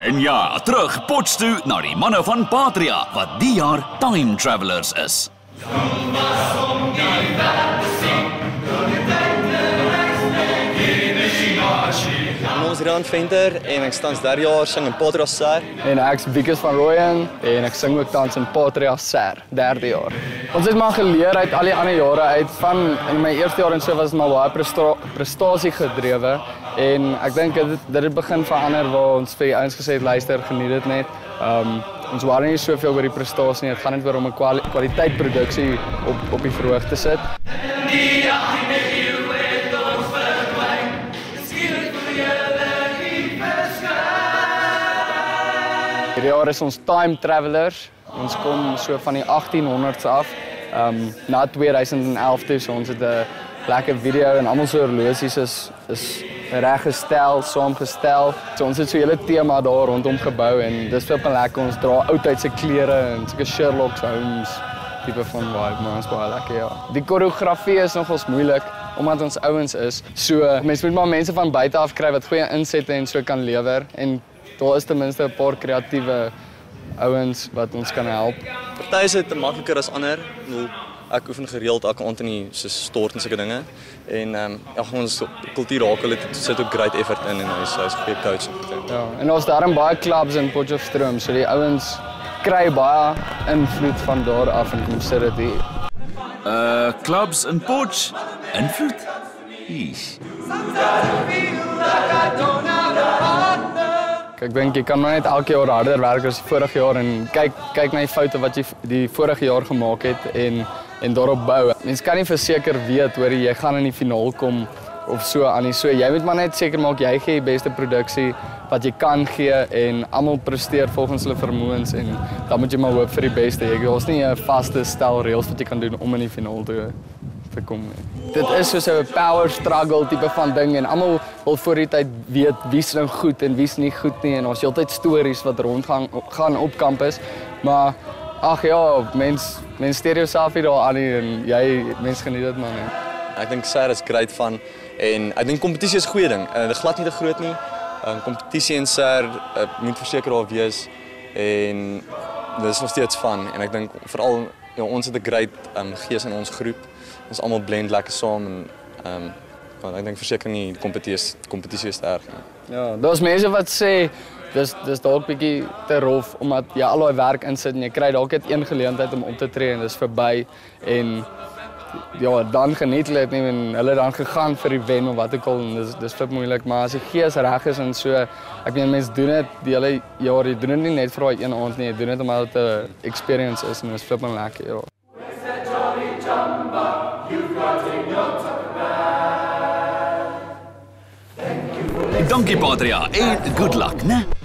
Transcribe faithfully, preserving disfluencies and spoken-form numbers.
En ja, terug Potch toe na die manne van Patria, wat die jaar time travelers is. Ons is Rand Venter en ek staan derde jaar sing in Patria Ser. En ek is Wikus van Rooyen en ek sing ook tans in Patria Ser, derde jaar. Ons het maar geleer uit al die ander jare uit van in my eerste jaar en so was dit maar baie presta prestasie gedrewe en ek dink dit dit het begin verander waar ons vir die ouens gesê het luister, geniet dit net. Um ons worry nie soveel oor die prestasie nie, dit gaan net oor om 'n kwali kwaliteit produksie op op die verhoog te sit. Hierdie jaar is ons time travelers. Ons kom so van die achttienhonderd's af. Um, na tweeduisend elf toe, so ons het 'n lekker video en almal se horlosies is is reg gestel, saamgestel. So ons het so 'n hele tema daar rondom gebou en dis wel lekker. Ons dra oudtydse klere en sulke Sherlock Holmes tipe van vibe, maar ons baie lekker ja. Die koreografie is nogals moeilik omdat ons ouens is. So mense moet maar mense van buite af kry wat goeie insette en so kan lewer en daar is ten minste 'n paar kreatiewe ouens wat ons kan help. Party is dit makliker as ander. Ek oefen gereeld elke aand in die so stort en sulke dinge. En ehm um, ja, ons kultuur raak hulle sit ook great effort in en hy's hy's 'n goeie coach en goed. Ja, en ons daarom baie clubs in Potchefstroom, so die ouens kry baie invloed van daar af en kom sit dit hier. Uh clubs in Potch, invloed. Yeesh. Ek dink jy kan maar net elke jaar harder werk as die vorige jaar en kyk kyk na die foute wat jy die vorige jaar gemaak het en en daarop bou. Mens kan nie verseker weet hoor jy gaan in die finaal kom of so aan nie. So jy moet maar net seker maak jy gee die beste produksie wat jy kan gee en almal presteer volgens hulle vermoëns en dan moet jy maar hoop vir die beste. Jy daar's nie 'n vaste stel reëls wat jy kan doen om in die finaal te te kom nie. Dit is soos 'n power struggle tipe van ding en almal wil voor die tyd weet wie's nou goed en wie's nie goed nie en ons heeltyd stories wat rondgaan gaan op kampus. Maar ag ja, mens mens steur jouself hier daar aan en jy mens geniet dit maar net. Ek dink Ser is great van en ek dink kompetisie is 'n goeie ding. Dit glad nie te groot nie. Um, kompetisie in Ser uh, moet verseker daar wees en dit is nog steeds van en ek dink veral ja, ons het 'n great um, gees in ons groep. Ons almal blend lekker saam en ehm um, ek dink verseker nie die kompetisie kompetisie is te erg nie. Ja, daar's mense wat sê dis dis dalk bietjie te rof omdat jy al daai werk insit en jy kry dalk net een geleentheid om op te tree en dis verby en ja, dan geniet hulle dit nie en hulle dan gegaan vir die wen of wat ook al en dis dis flip moeilik, maar as die gees reg is en so, ek meen mense doen dit die hele jaar, jy doen dit nie net vir daai een aand nie, jy doen dit omdat dit 'n experience is en dis flip lekker ja. Dankie Patria en good luck, né?